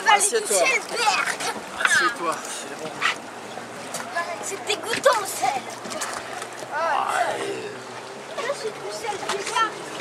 avaler du sel vert. Assieds-toi, c'est bon. C'est dégoûtant le sel. Là c'est du sel bizarre.